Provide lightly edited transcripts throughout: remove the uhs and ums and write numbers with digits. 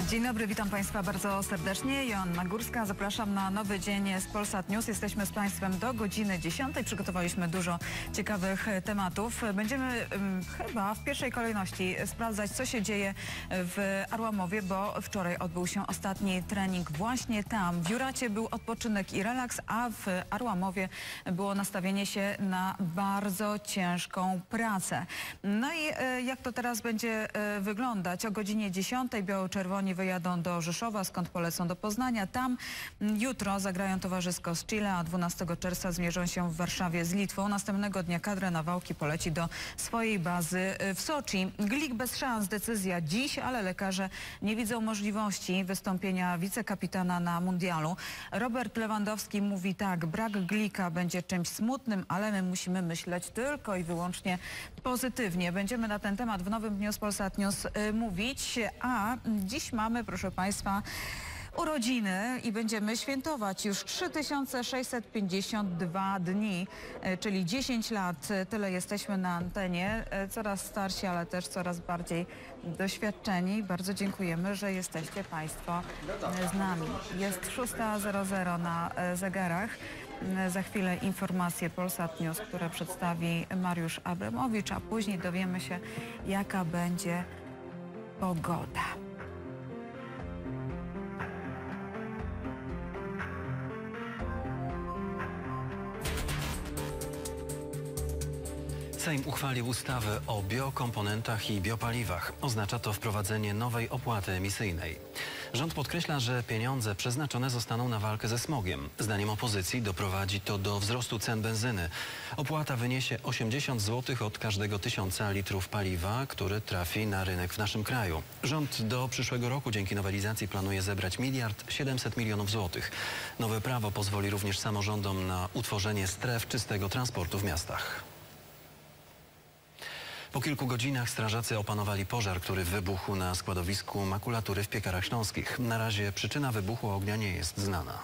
Dzień dobry, witam Państwa bardzo serdecznie. Joanna Górska, zapraszam na nowy dzień z Polsat News. Jesteśmy z Państwem do godziny 10. Przygotowaliśmy dużo ciekawych tematów. Będziemy chyba w pierwszej kolejności sprawdzać, co się dzieje w Arłamowie, bo wczoraj odbył się ostatni trening właśnie tam. W Juracie był odpoczynek i relaks, a w Arłamowie było nastawienie się na bardzo ciężką pracę. No i jak to teraz będzie wyglądać? O godzinie 10 biało-czerwoni wyjadą do Rzeszowa, skąd polecą do Poznania. Tam jutro zagrają towarzysko z Chile, a 12 czerwca zmierzą się w Warszawie z Litwą. Następnego dnia kadra Nawałki poleci do swojej bazy w Soczi. Glik bez szans, decyzja dziś, ale lekarze nie widzą możliwości wystąpienia wicekapitana na mundialu. Robert Lewandowski mówi tak: brak Glika będzie czymś smutnym, ale my musimy myśleć tylko i wyłącznie pozytywnie. Będziemy na ten temat w nowym dniu z Polsat News mówić, a dziś mamy, proszę Państwa, urodziny i będziemy świętować już 3652 dni, czyli 10 lat. Tyle jesteśmy na antenie. Coraz starsi, ale też coraz bardziej doświadczeni. Bardzo dziękujemy, że jesteście Państwo z nami. Jest 6:00 na zegarach. Za chwilę informacje Polsat News, które przedstawi Mariusz Abramowicz, a później dowiemy się, jaka będzie pogoda. Sejm uchwalił ustawę o biokomponentach i biopaliwach. Oznacza to wprowadzenie nowej opłaty emisyjnej. Rząd podkreśla, że pieniądze przeznaczone zostaną na walkę ze smogiem. Zdaniem opozycji doprowadzi to do wzrostu cen benzyny. Opłata wyniesie 80 zł od każdego 1000 litrów paliwa, który trafi na rynek w naszym kraju. Rząd do przyszłego roku dzięki nowelizacji planuje zebrać 1 700 000 000 złotych. Nowe prawo pozwoli również samorządom na utworzenie stref czystego transportu w miastach. Po kilku godzinach strażacy opanowali pożar, który wybuchł na składowisku makulatury w Piekarach Śląskich. Na razie przyczyna wybuchu ognia nie jest znana.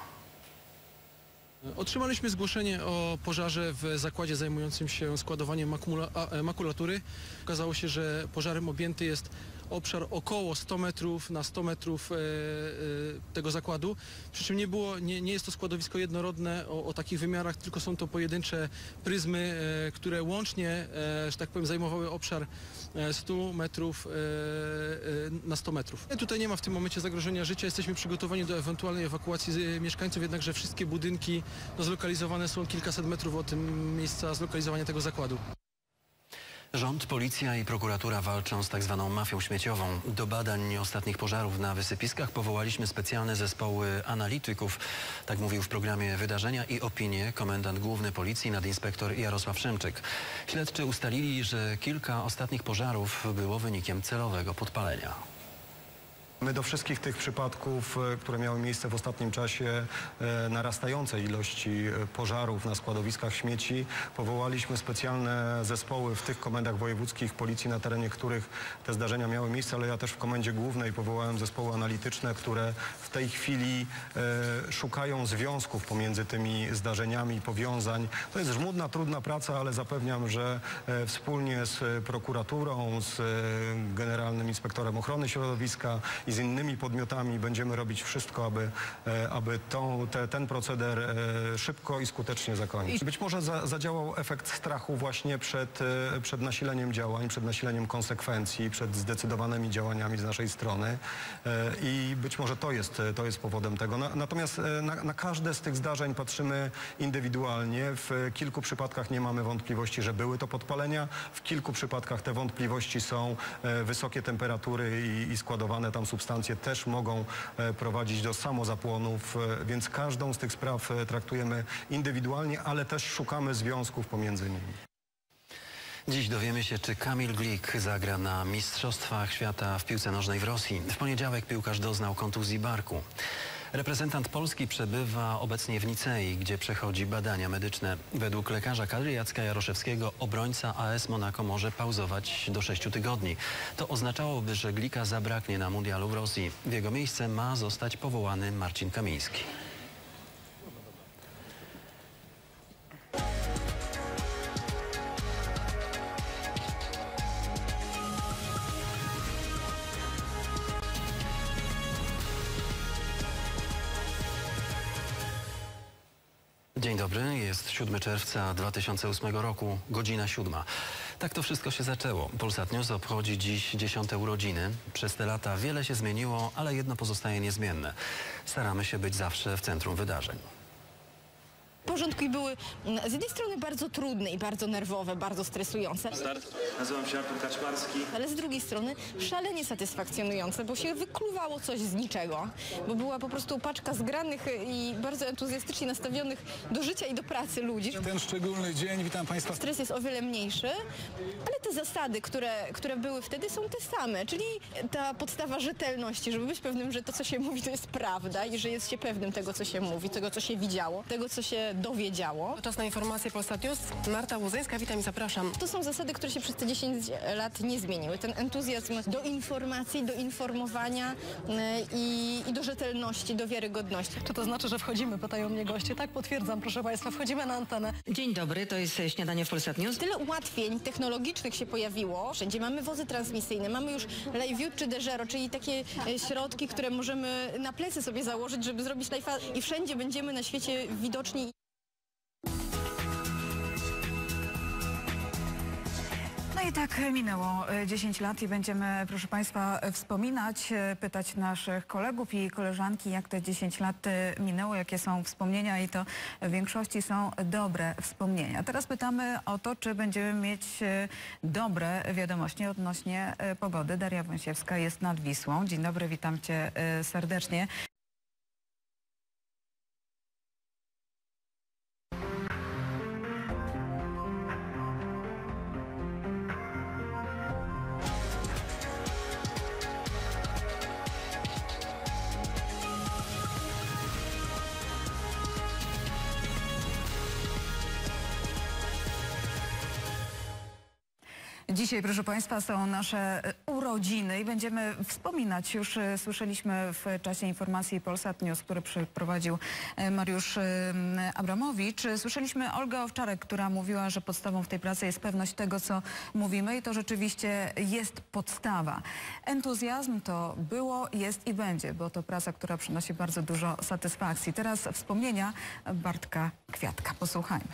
Otrzymaliśmy zgłoszenie o pożarze w zakładzie zajmującym się składowaniem makulatury. Okazało się, że pożarem objęty jest obszar około 100 metrów na 100 metrów tego zakładu. Przy czym nie jest to składowisko jednorodne o takich wymiarach, tylko są to pojedyncze pryzmy, które łącznie, że tak powiem, zajmowały obszar 100 metrów na 100 metrów. Tutaj nie ma w tym momencie zagrożenia życia. Jesteśmy przygotowani do ewentualnej ewakuacji mieszkańców, jednakże wszystkie budynki zlokalizowane są kilkaset metrów od miejsca zlokalizowania tego zakładu. Rząd, policja i prokuratura walczą z tak zwaną mafią śmieciową. Do badań ostatnich pożarów na wysypiskach powołaliśmy specjalne zespoły analityków. Tak mówił w programie Wydarzenia i Opinie komendant główny policji nadinspektor Jarosław Szymczyk. Śledczy ustalili, że kilka ostatnich pożarów było wynikiem celowego podpalenia. My do wszystkich tych przypadków, które miały miejsce w ostatnim czasie, narastającej ilości pożarów na składowiskach śmieci, powołaliśmy specjalne zespoły w tych komendach wojewódzkich policji, na terenie których te zdarzenia miały miejsce, ale ja też w Komendzie Głównej powołałem zespoły analityczne, które w tej chwili szukają związków pomiędzy tymi zdarzeniami, powiązań. To jest żmudna, trudna praca, ale zapewniam, że wspólnie z prokuraturą, z Generalnym Inspektorem Ochrony Środowiska i z innymi podmiotami będziemy robić wszystko, aby ten proceder szybko i skutecznie zakończyć. Być może zadziałał efekt strachu właśnie przed nasileniem działań, przed nasileniem konsekwencji, przed zdecydowanymi działaniami z naszej strony i być może to jest powodem tego. Natomiast na każde z tych zdarzeń patrzymy indywidualnie. W kilku przypadkach nie mamy wątpliwości, że były to podpalenia. W kilku przypadkach te wątpliwości są wysokie temperatury i składowane tam substancje też mogą prowadzić do samozapłonów, więc każdą z tych spraw traktujemy indywidualnie, ale też szukamy związków pomiędzy nimi. Dziś dowiemy się, czy Kamil Glik zagra na Mistrzostwach Świata w piłce nożnej w Rosji. W poniedziałek piłkarz doznał kontuzji barku. Reprezentant Polski przebywa obecnie w Nicei, gdzie przechodzi badania medyczne. Według lekarza kadry Jacka Jaroszewskiego obrońca AS Monako może pauzować do 6 tygodni. To oznaczałoby, że Glika zabraknie na mundialu w Rosji. W jego miejsce ma zostać powołany Marcin Kamiński. dobry, jest 7 czerwca 2008 roku, godzina 7. Tak to wszystko się zaczęło. Polsat News obchodzi dziś 10. urodziny. Przez te lata wiele się zmieniło, ale jedno pozostaje niezmienne. Staramy się być zawsze w centrum wydarzeń. Początki były z jednej strony bardzo trudne i bardzo nerwowe, bardzo stresujące. Start. Nazywam się Artur Kaczmarski. Ale z drugiej strony szalenie satysfakcjonujące, bo się wykluwało coś z niczego. Bo była po prostu paczka zgranych i bardzo entuzjastycznie nastawionych do życia i do pracy ludzi. Ten szczególny dzień, witam Państwa. Stres jest o wiele mniejszy, ale te zasady, które były wtedy, są te same. Czyli ta podstawa rzetelności, żeby być pewnym, że to, co się mówi, to jest prawda i że jest się pewnym tego, co się mówi, tego, co się widziało, tego, co się dowiedziało. Czas na informacje Polsat News. Marta Łuzyńska, witam i zapraszam. To są zasady, które się przez te 10 lat nie zmieniły. Ten entuzjazm do informacji, do informowania i do rzetelności, do wiarygodności. Czy to znaczy, że wchodzimy, pytają mnie goście? Tak, potwierdzam, proszę Państwa, wchodzimy na antenę. Dzień dobry, to jest śniadanie w Polsat News. Tyle ułatwień technologicznych się pojawiło. Wszędzie mamy wozy transmisyjne, mamy już LiveView czy Dezero, czyli takie środki, które możemy na plecy sobie założyć, żeby zrobić live'a i wszędzie będziemy na świecie widoczni. No i tak minęło 10 lat i będziemy, proszę Państwa, wspominać, pytać naszych kolegów i koleżanki, jak te 10 lat minęło, jakie są wspomnienia i to w większości są dobre wspomnienia. Teraz pytamy o to, czy będziemy mieć dobre wiadomości odnośnie pogody. Daria Wąsiewska jest nad Wisłą. Dzień dobry, witam Cię serdecznie. Dzisiaj, proszę Państwa, są nasze urodziny i będziemy wspominać. Już słyszeliśmy w czasie informacji Polsat News, który przeprowadził Mariusz Abramowicz. Słyszeliśmy Olgę Owczarek, która mówiła, że podstawą w tej pracy jest pewność tego, co mówimy i to rzeczywiście jest podstawa. Entuzjazm to było, jest i będzie, bo to praca, która przynosi bardzo dużo satysfakcji. Teraz wspomnienia Bartka Kwiatka. Posłuchajmy.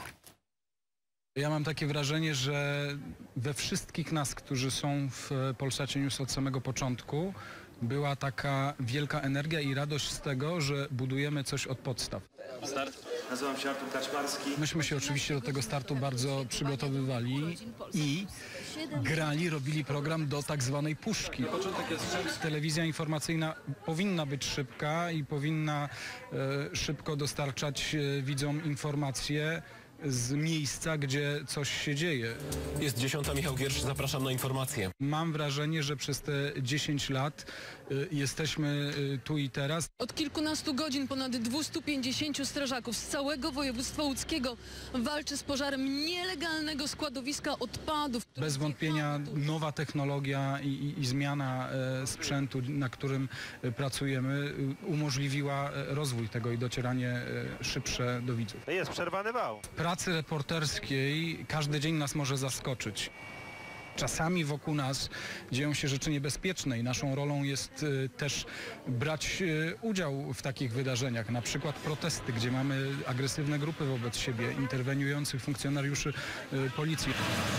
Ja mam takie wrażenie, że we wszystkich nas, którzy są w Polsacie News od samego początku, była taka wielka energia i radość z tego, że budujemy coś od podstaw. Start. Nazywam się Artur Kaczmarski. Myśmy się oczywiście do tego startu bardzo przygotowywali i grali, robili program do tak zwanej puszki. Telewizja informacyjna powinna być szybka i powinna szybko dostarczać widzom informacje z miejsca, gdzie coś się dzieje. Jest 10, Michał Giersz, zapraszam na informacje. Mam wrażenie, że przez te 10 lat jesteśmy tu i teraz. Od kilkunastu godzin ponad 250 strażaków z całego województwa łódzkiego walczy z pożarem nielegalnego składowiska odpadów. Bez wątpienia nowa technologia i zmiana sprzętu, na którym pracujemy, umożliwiła rozwój tego i docieranie szybsze do widzów. Jest przerwany wał. W pracy reporterskiej każdy dzień nas może zaskoczyć. Czasami wokół nas dzieją się rzeczy niebezpieczne i naszą rolą jest też brać udział w takich wydarzeniach, na przykład protesty, gdzie mamy agresywne grupy wobec siebie, interweniujących funkcjonariuszy policji.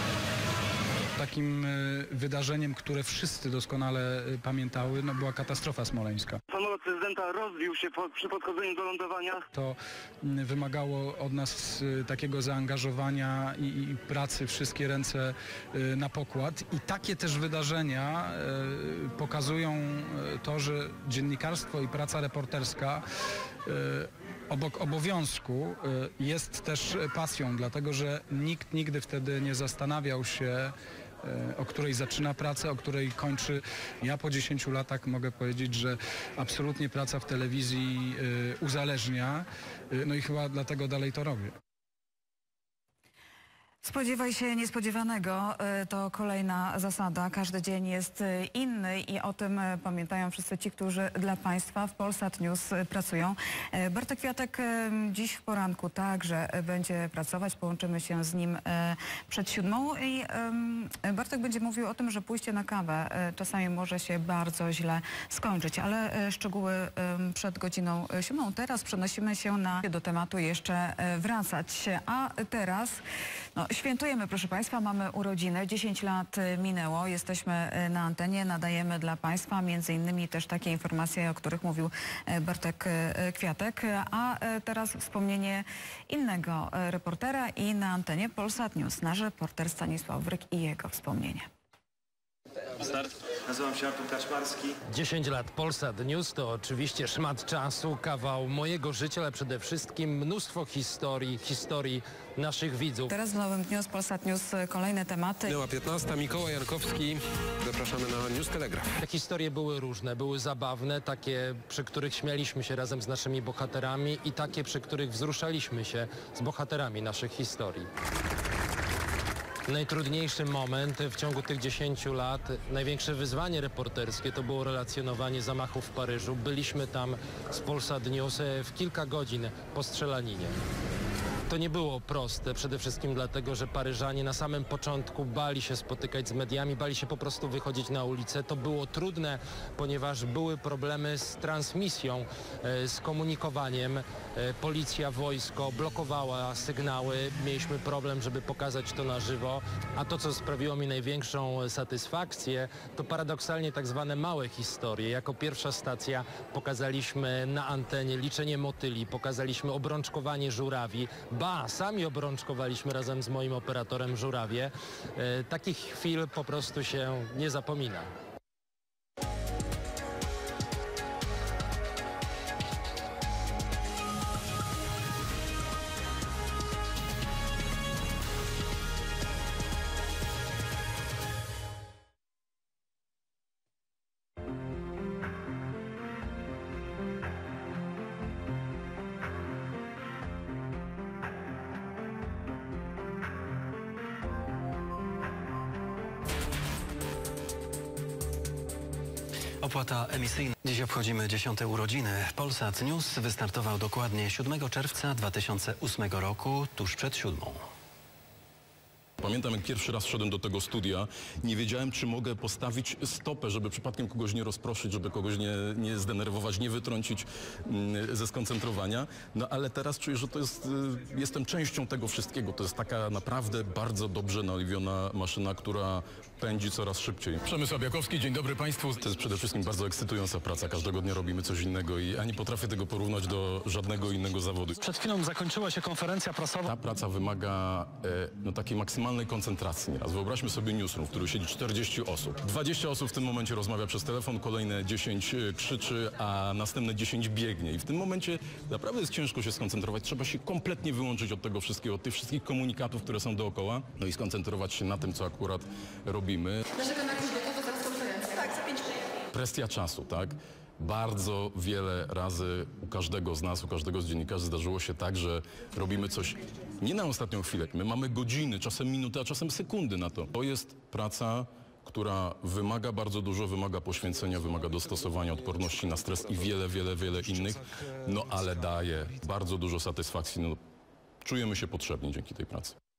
Takim wydarzeniem, które wszyscy doskonale pamiętały, była katastrofa smoleńska. Samolot prezydenta rozbił się przy podchodzeniu do lądowania. To wymagało od nas takiego zaangażowania i pracy, wszystkie ręce na pokład. I takie też wydarzenia pokazują to, że dziennikarstwo i praca reporterska obok obowiązku jest też pasją, dlatego że nikt nigdy wtedy nie zastanawiał się, o której zaczyna pracę, o której kończy. Ja po 10 latach mogę powiedzieć, że absolutnie praca w telewizji uzależnia, no i chyba dlatego dalej to robię. Spodziewaj się niespodziewanego, to kolejna zasada. Każdy dzień jest inny i o tym pamiętają wszyscy ci, którzy dla państwa w Polsat News pracują. Bartek Kwiatek dziś w poranku także będzie pracować. Połączymy się z nim przed 7 i Bartek będzie mówił o tym, że pójście na kawę czasami może się bardzo źle skończyć, ale szczegóły przed godziną 7. Teraz przenosimy się do tematu jeszcze wracać. A teraz świętujemy, proszę państwa, mamy urodziny, 10 lat minęło, jesteśmy na antenie, nadajemy dla państwa między innymi też takie informacje, o których mówił Bartek Kwiatek, a teraz wspomnienie innego reportera i na antenie Polsat News, nasz reporter Stanisław Wryk i jego wspomnienie. Start. Nazywam się Artur Kaczmarski. 10 lat Polsat News to oczywiście szmat czasu, kawał mojego życia, ale przede wszystkim mnóstwo historii naszych widzów. Teraz w nowym dniu z Polsat News kolejne tematy. Minęła 15. Mikołaj Jankowski. Zapraszamy na News Telegraph. Te historie były różne, były zabawne, takie, przy których śmialiśmy się razem z naszymi bohaterami i takie, przy których wzruszaliśmy się z bohaterami naszych historii. Najtrudniejszy moment w ciągu tych 10 lat, największe wyzwanie reporterskie to było relacjonowanie zamachów w Paryżu. Byliśmy tam z Polsat News w kilka godzin po strzelaninie. To nie było proste, przede wszystkim dlatego, że Paryżanie na samym początku bali się spotykać z mediami, bali się po prostu wychodzić na ulicę. To było trudne, ponieważ były problemy z transmisją, z komunikowaniem. Policja, wojsko blokowała sygnały, mieliśmy problem, żeby pokazać to na żywo. A to, co sprawiło mi największą satysfakcję, to paradoksalnie tak zwane małe historie. Jako pierwsza stacja pokazaliśmy na antenie liczenie motyli, pokazaliśmy obrączkowanie żurawi. Sami obrączkowaliśmy razem z moim operatorem żurawie. Takich chwil po prostu się nie zapomina. Opłata emisyjna. Dziś obchodzimy 10. urodziny. Polsat News wystartował dokładnie 7 czerwca 2008 roku, tuż przed 7. Pamiętam, jak pierwszy raz wszedłem do tego studia, nie wiedziałem, czy mogę postawić stopę, żeby przypadkiem kogoś nie rozproszyć, żeby kogoś nie zdenerwować, nie wytrącić ze skoncentrowania. No ale teraz czuję, że jestem częścią tego wszystkiego. To jest taka naprawdę bardzo dobrze naoliwiona maszyna, która pędzi coraz szybciej. Przemysł Abiakowski, dzień dobry Państwu. To jest przede wszystkim bardzo ekscytująca praca. Każdego dnia robimy coś innego i nie potrafię tego porównać do żadnego innego zawodu. Przed chwilą zakończyła się konferencja prasowa. Ta praca wymaga takiej maksymalnej koncentracji. Raz wyobraźmy sobie newsroom, w którym siedzi 40 osób. 20 osób w tym momencie rozmawia przez telefon, kolejne 10 krzyczy, a następne 10 biegnie. I w tym momencie naprawdę jest ciężko się skoncentrować. Trzeba się kompletnie wyłączyć od tego wszystkiego, od tych wszystkich komunikatów, które są dookoła, no i skoncentrować się na tym, co akurat robimy. Nasze kanary to zaraz konferencja. Tak, za 5 minut. Kwestia czasu, tak? Bardzo wiele razy u każdego z nas, u każdego z dziennikarzy zdarzyło się tak, że robimy coś nie na ostatnią chwilę. My mamy godziny, czasem minuty, a czasem sekundy na to. To jest praca, która wymaga bardzo dużo, wymaga poświęcenia, wymaga dostosowania, odporności na stres i wiele innych, no ale daje bardzo dużo satysfakcji. No, czujemy się potrzebni dzięki tej pracy.